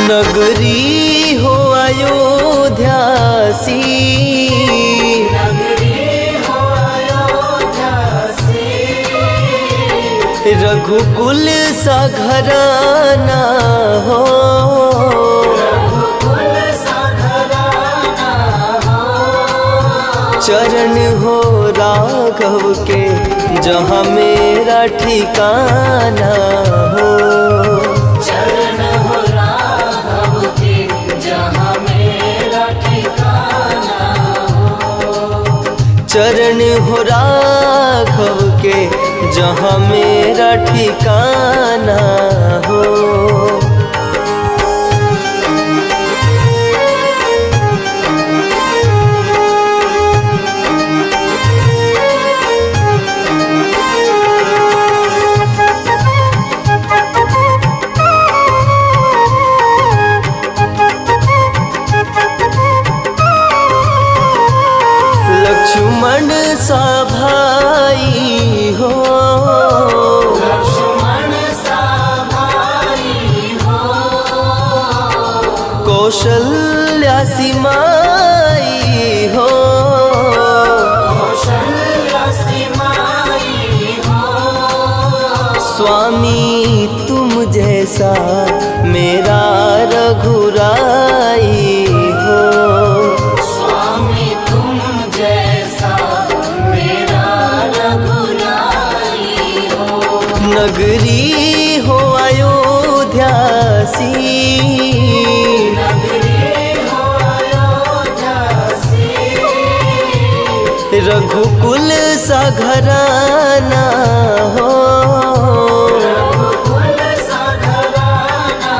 नगरी हो अयोध्या सी, रघुकुल सा घराना हो, चरण हो राघव के जहाँ मेरा ठिकाना हो, चरण हो राघव के जहाँ मेरा ठिकाना हो, चरण हो राघव के जहाँ मेरा ठिकाना हो। लक्ष्मण सा भाई हो, लक्ष्मण सा भाई हो, कौशल्या सी माई हो, कौशल्या सी माई हो, स्वामी तुम जैसा मेरा रघुराई हो, नगरी हो अयोध्या सी, नगरी हो अयोध्या सी, रघुकुल सा घराना हो, रघुकुल सा घराना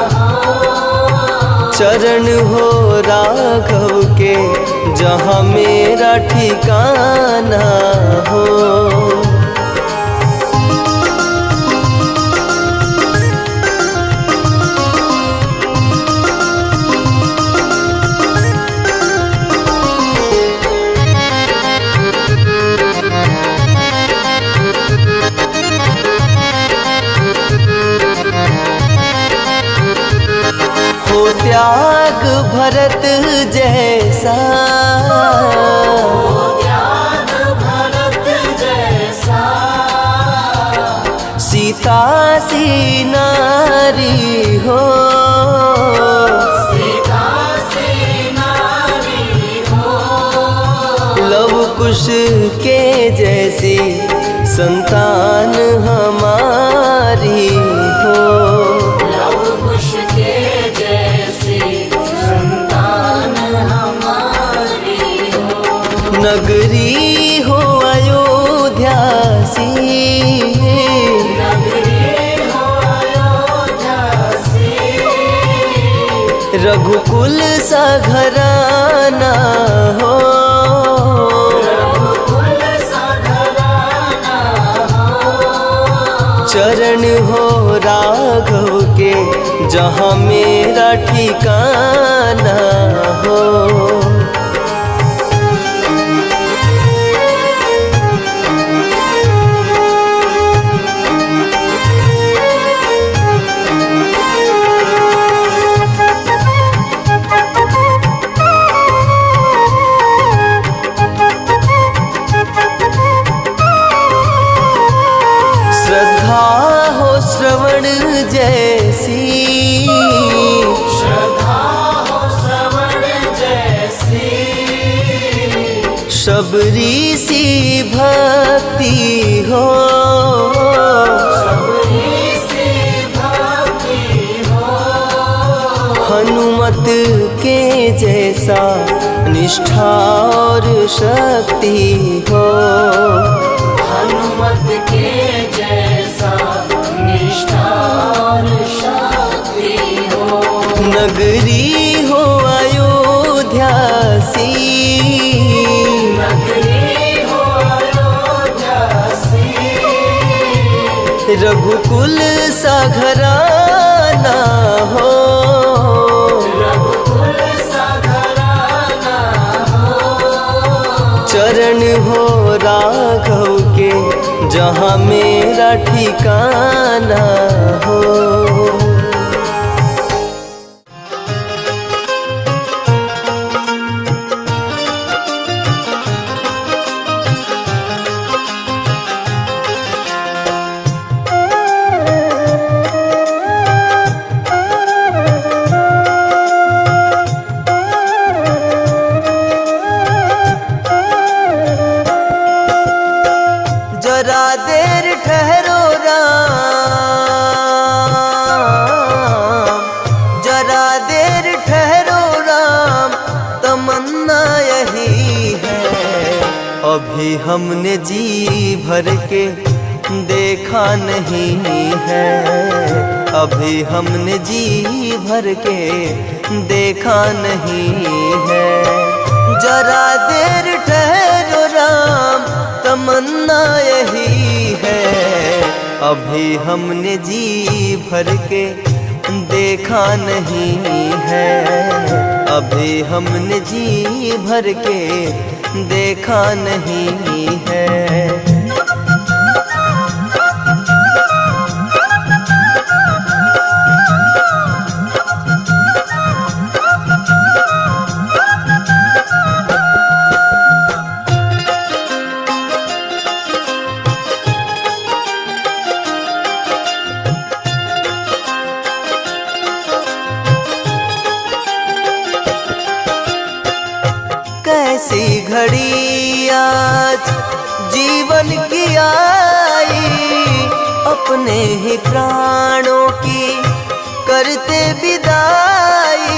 हो, चरण हो राघव के जहाँ मेरा ठिकाना हो, हो त्याग भरत जैसा, हो त्याग भरत जैसा, सीता सी नारी हो, सीता सी नारी हो, लव कुश के जैसी संतान हमारी हो, लव कुश के जैसी संतान हमारी हो, नगरी हो अयोध्या सी, नगरी हो अयोध्या सी, रघुकुल सा घराना हो, रघुकुल सा घराना हो, चरण हो राघव के जहाँ मेरा ठिकाना हो, श्रद्धा हो श्रवण जैसी, श्रद्धा हो श्रवण जैसी, शबरी सी भक्ति हो, सबरी सी भक्ति हो, हनुमत के जैसा निष्ठा और शक्ति हो, हनुमत के जैसा निष्ठा और शक्ति हो, नगरी हो अयोध्या सी, नगरी हो अयोध्या सी, रघुकुल सा घराना हो, रघुकुल सा घराना हो, चरण हो राघव के जहाँ मेरा ठिकाना हो। अभी हमने जी भर के देखा नहीं है, अभी हमने जी भर के देखा नहीं है। जरा देर ठहरो राम तमन्ना यही है, अभी हमने जी भर के देखा नहीं है, अभी हमने जी भर के देखा नहीं है। कैसी घड़ी आज जीवन की आई, अपने ही प्राणों की करते विदाई।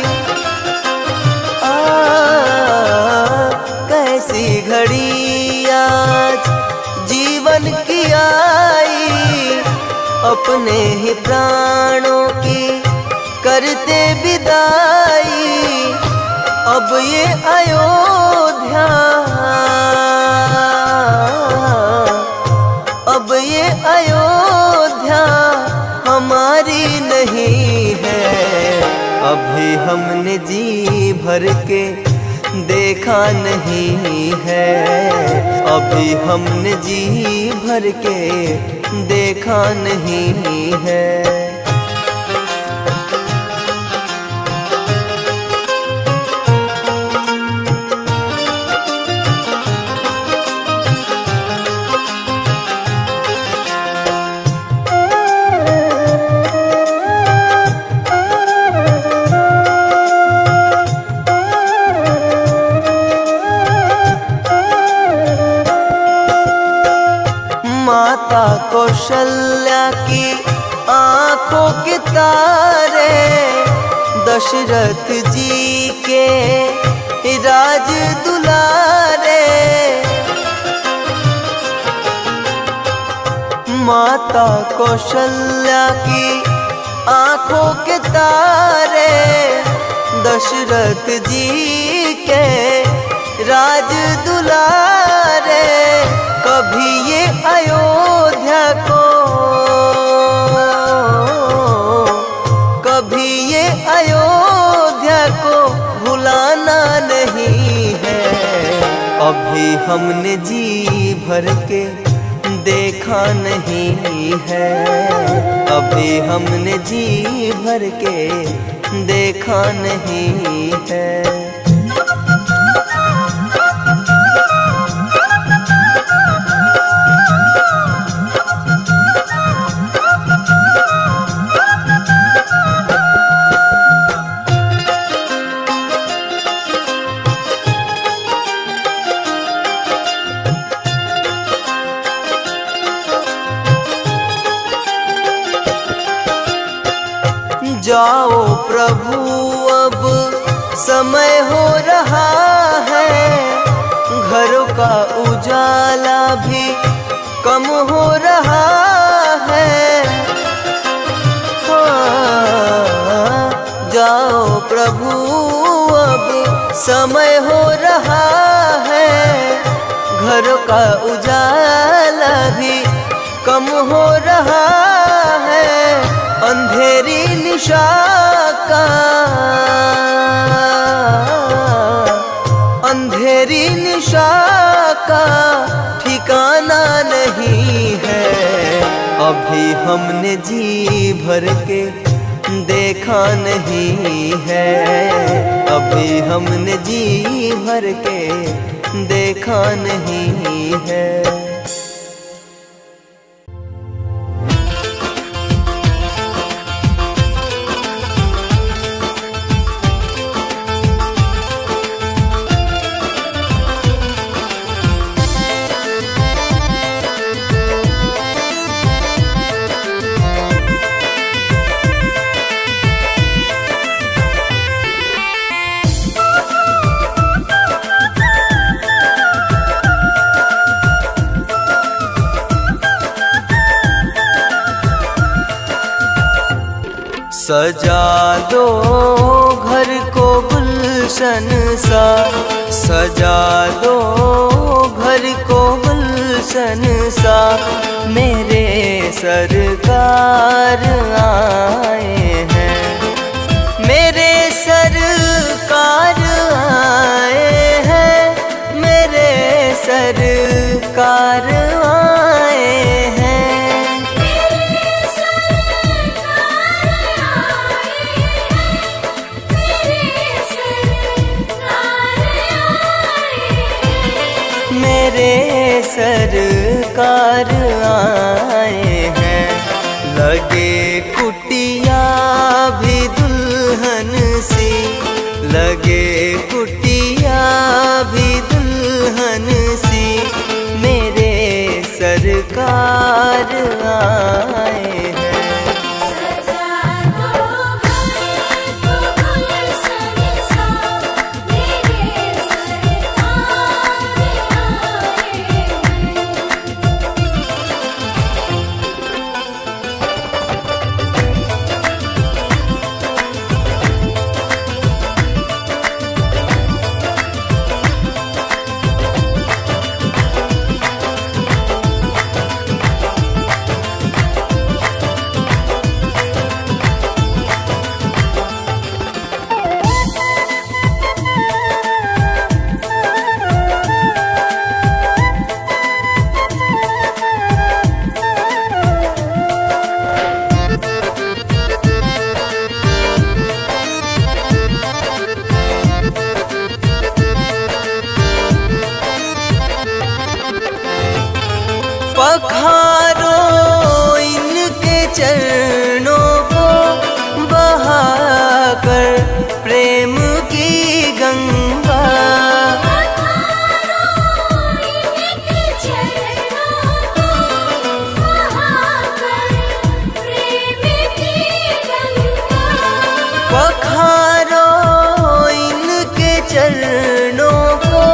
कैसी घड़ी आज जीवन की आई, अपने ही प्राणों की करते विदाई। अब ये अयोध्या, अब ये अयोध्या हमारी नहीं है, अभी हमने जी भर के देखा नहीं है, अभी हमने जी भर के देखा नहीं है। माता कौशल्या की आंखों के तारे, दशरथ जी के राज दुलारे। माता कौशल्या की आंखों के तारे, दशरथ जी के राज दुलारे। कभी ये अयोध्या को, कभी ये अयोध्या को भुलाना नहीं है, अभी हमने जी भर के देखा नहीं है, अभी हमने जी भर के देखा नहीं है। जाओ प्रभु अब समय हो रहा है, घरों का उजाला भी कम हो रहा है। जाओ प्रभु अब समय हो रहा है, घरों का उजाला भी कम हो रहा है। अंधेरी निशा का, अंधेरी निशा का ठिकाना नहीं है, अभी हमने जी भर के देखा नहीं है, अभी हमने जी भर के देखा नहीं है। सजा दो घर को गुलशन सा, सजा दो घर को गुलशन सा, मेरे सरकार आए हैं, मेरे सरकार आए हैं, मेरे सरकार आए हैं। मेरे सरकार आए हैं, लगे कुटिया भी दुल्हन सी, लगे कुटिया भी दुल्हन सी, मेरे सरकार आए हैं। पखारो इनके चरणों को बहाकर प्रेम की गंगा, पखारो इनके चरणों को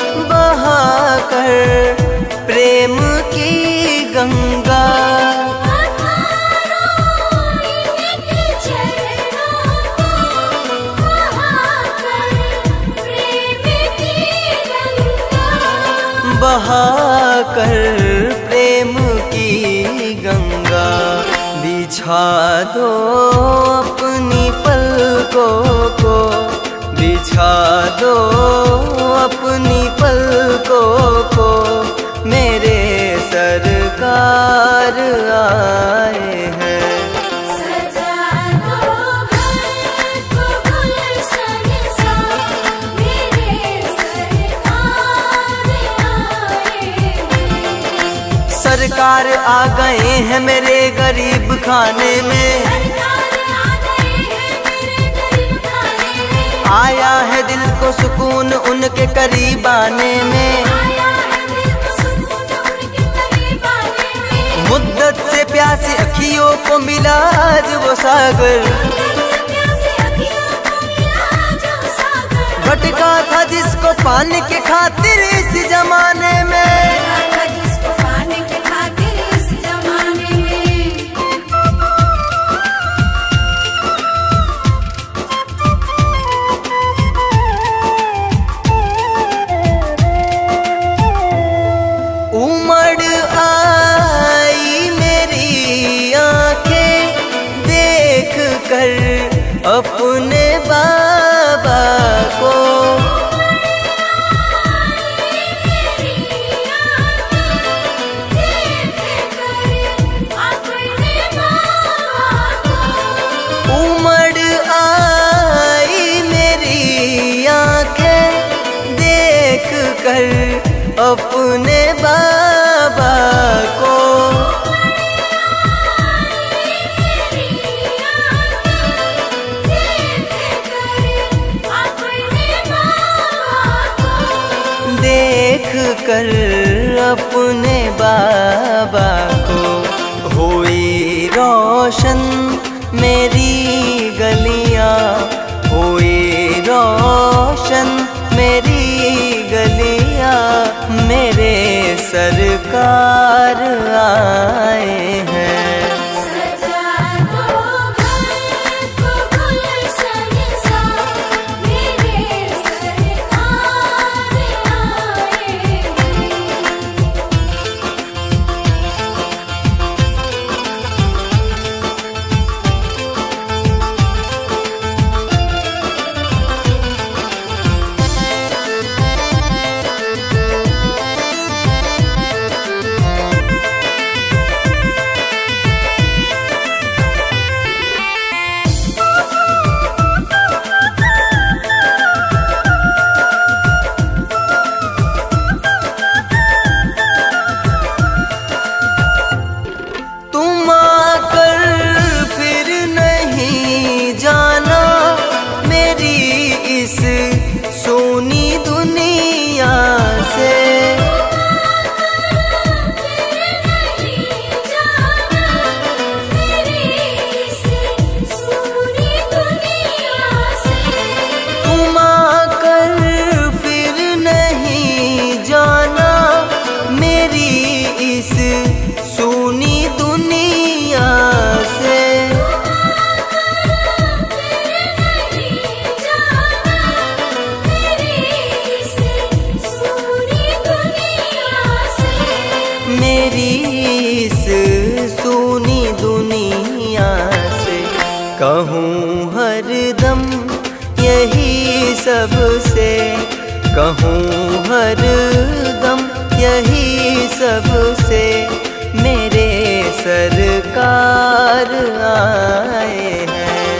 बहाकर प्रेम की गंगा, बहाकर प्रेम की गंगा, बिछा दो अपनी पलकों को, बिछा दो अपनी पलकों को, मेरे सरकार आए हैं। सजा दो घर को गुलशन सा, मेरे सरकार आए हैं। सरकार आ गए हैं मेरे गरीब खाने में, सरकार आ गए हैं मेरे गरीब खाने में, आया है दिल को सुकून उनके करीब आने में, मुद्दत से प्यासी अखियों को मिला आज वो सागर, भटका था जिसको पाने के खातिर इस जमाने में, जिसको पाने के खातिर इस जमाने में। उमड़ आई मेरी आंखें देख कर अपने बाबा को, उमड़ आई मेरी आंखें देख कर अपने बाबा को, देख कर अपने बाबा को, हुई रोशन मेरी गलियां, हुई रोशन मेरी गलियां, मेरे सरकार आए हैं। सजा दो घर कहूँ हरदम यही सबसे, कहूँ हरदम यही सबसे, मेरे सरकार आए हैं।